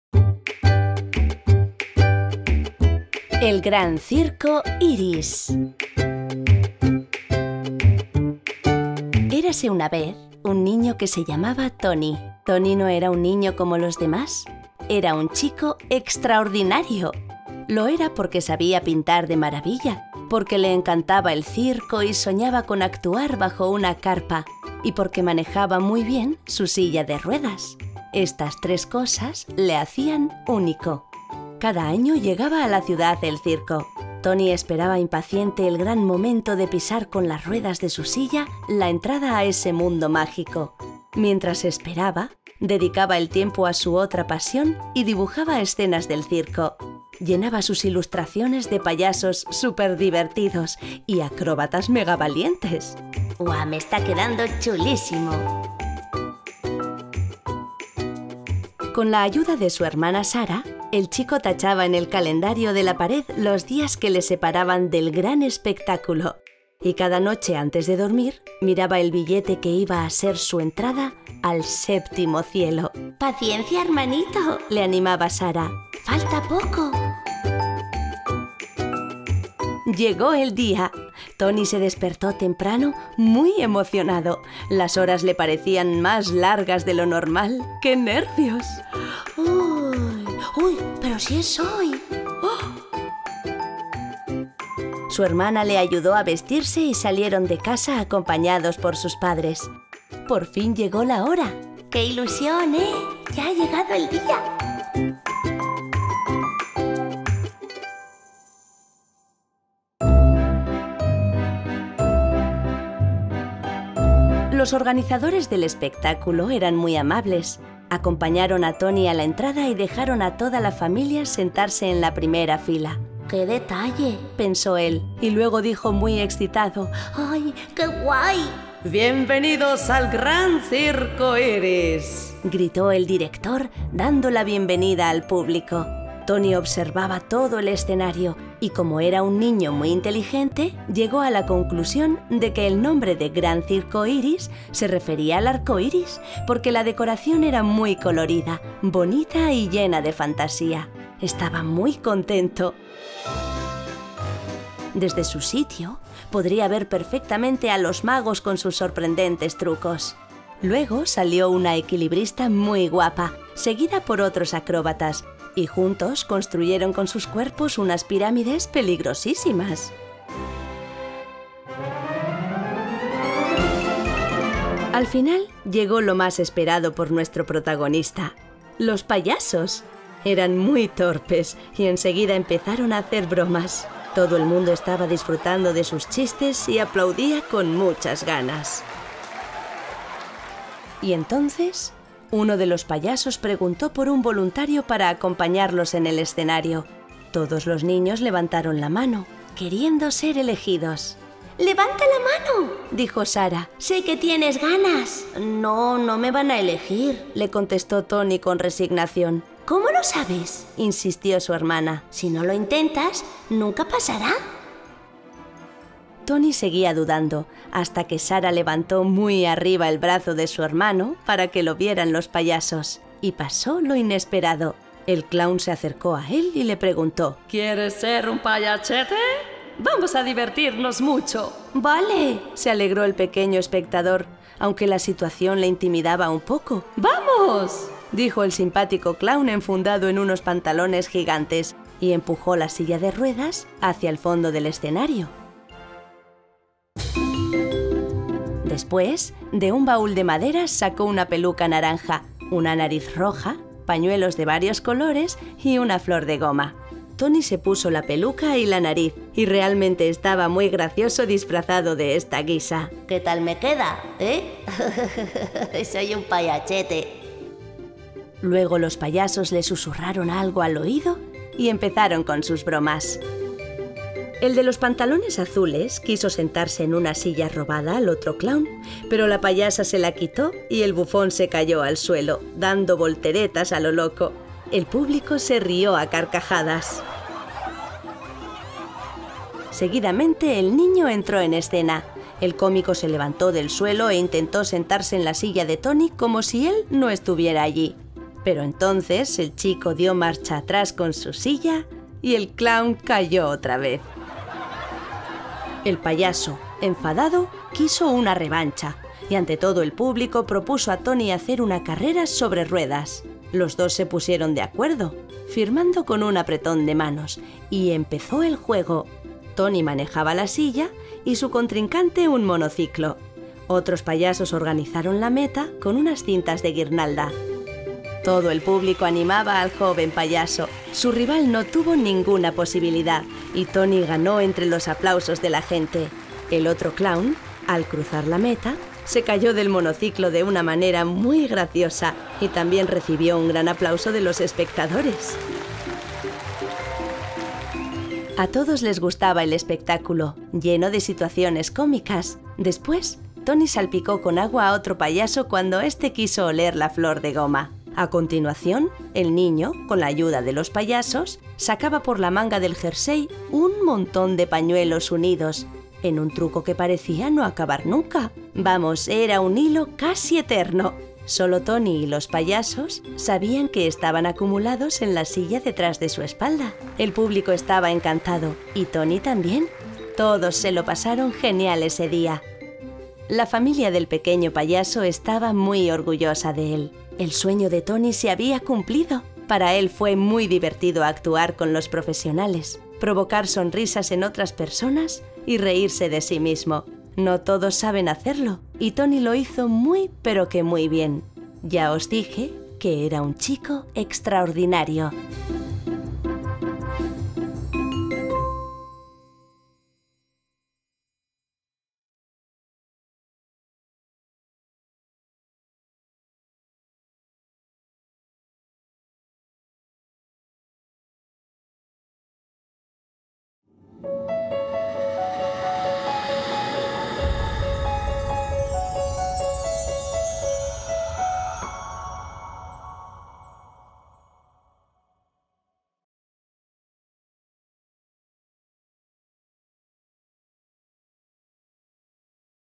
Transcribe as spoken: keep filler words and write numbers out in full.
El gran circo Iris. Érase una vez un niño que se llamaba Tony. Tony no era un niño como los demás. Era un chico extraordinario. Lo era porque sabía pintar de maravilla, porque le encantaba el circo y soñaba con actuar bajo una carpa, y porque manejaba muy bien su silla de ruedas. Estas tres cosas le hacían único. Cada año llegaba a la ciudad el circo. Tony esperaba impaciente el gran momento de pisar con las ruedas de su silla la entrada a ese mundo mágico. Mientras esperaba, dedicaba el tiempo a su otra pasión y dibujaba escenas del circo. Llenaba sus ilustraciones de payasos súper divertidos y acróbatas megavalientes. ¡Guau! Me está quedando chulísimo. Con la ayuda de su hermana Sara, el chico tachaba en el calendario de la pared los días que le separaban del gran espectáculo. Y cada noche antes de dormir, miraba el billete que iba a ser su entrada al séptimo cielo. «Paciencia, hermanito», le animaba Sara. «Falta poco». Llegó el día. Tony se despertó temprano, muy emocionado. Las horas le parecían más largas de lo normal. ¡Qué nervios! ¡Uy! ¡Uy! ¡Pero si es hoy! ¡Oh! Su hermana le ayudó a vestirse y salieron de casa acompañados por sus padres. Por fin llegó la hora. ¡Qué ilusión, eh! ¡Ya ha llegado el día! Los organizadores del espectáculo eran muy amables. Acompañaron a Tony a la entrada y dejaron a toda la familia sentarse en la primera fila. ¡Qué detalle!, pensó él, y luego dijo muy excitado: ¡ay, qué guay! ¡Bienvenidos al Gran Circo Iris!, gritó el director, dando la bienvenida al público. Tony observaba todo el escenario y, como era un niño muy inteligente, llegó a la conclusión de que el nombre de Gran Circo Iris se refería al arco iris, porque la decoración era muy colorida, bonita y llena de fantasía. Estaba muy contento. Desde su sitio, podría ver perfectamente a los magos con sus sorprendentes trucos. Luego salió una equilibrista muy guapa, seguida por otros acróbatas, y juntos construyeron con sus cuerpos unas pirámides peligrosísimas. Al final llegó lo más esperado por nuestro protagonista: los payasos. Eran muy torpes y enseguida empezaron a hacer bromas. Todo el mundo estaba disfrutando de sus chistes y aplaudía con muchas ganas. Y entonces, uno de los payasos preguntó por un voluntario para acompañarlos en el escenario. Todos los niños levantaron la mano, queriendo ser elegidos. «¡Levanta la mano!», dijo Sara. «Sé que tienes ganas». «No, no me van a elegir», le contestó Tony con resignación. «¿Cómo lo sabes?», insistió su hermana. «Si no lo intentas, nunca pasará». Tony seguía dudando, hasta que Sara levantó muy arriba el brazo de su hermano para que lo vieran los payasos. Y pasó lo inesperado. El clown se acercó a él y le preguntó: ¿Quieres ser un payachete? Vamos a divertirnos mucho. «Vale», se alegró el pequeño espectador, aunque la situación le intimidaba un poco. ¡Vamos!, dijo el simpático clown enfundado en unos pantalones gigantes, y empujó la silla de ruedas hacia el fondo del escenario. Después, de un baúl de madera sacó una peluca naranja, una nariz roja, pañuelos de varios colores y una flor de goma. Tony se puso la peluca y la nariz, y realmente estaba muy gracioso disfrazado de esta guisa. ¿Qué tal me queda, eh? Soy un payachete. Luego los payasos le susurraron algo al oído y empezaron con sus bromas. El de los pantalones azules quiso sentarse en una silla robada al otro clown, pero la payasa se la quitó y el bufón se cayó al suelo, dando volteretas a lo loco. El público se rió a carcajadas. Seguidamente el niño entró en escena. El cómico se levantó del suelo e intentó sentarse en la silla de Tony como si él no estuviera allí. Pero entonces el chico dio marcha atrás con su silla y el clown cayó otra vez. El payaso, enfadado, quiso una revancha y ante todo el público propuso a Tony hacer una carrera sobre ruedas. Los dos se pusieron de acuerdo, firmando con un apretón de manos, y empezó el juego. Tony manejaba la silla y su contrincante un monociclo. Otros payasos organizaron la meta con unas cintas de guirnalda. Todo el público animaba al joven payaso. Su rival no tuvo ninguna posibilidad y Tony ganó entre los aplausos de la gente. El otro clown, al cruzar la meta, se cayó del monociclo de una manera muy graciosa y también recibió un gran aplauso de los espectadores. A todos les gustaba el espectáculo, lleno de situaciones cómicas. Después, Tony salpicó con agua a otro payaso cuando éste quiso oler la flor de goma. A continuación, el niño, con la ayuda de los payasos, sacaba por la manga del jersey un montón de pañuelos unidos, en un truco que parecía no acabar nunca. Vamos, era un hilo casi eterno. Solo Tony y los payasos sabían que estaban acumulados en la silla detrás de su espalda. El público estaba encantado, y Tony también. Todos se lo pasaron genial ese día. La familia del pequeño payaso estaba muy orgullosa de él. El sueño de Tony se había cumplido. Para él fue muy divertido actuar con los profesionales, provocar sonrisas en otras personas y reírse de sí mismo. No todos saben hacerlo, y Tony lo hizo muy pero que muy bien. Ya os dije que era un chico extraordinario.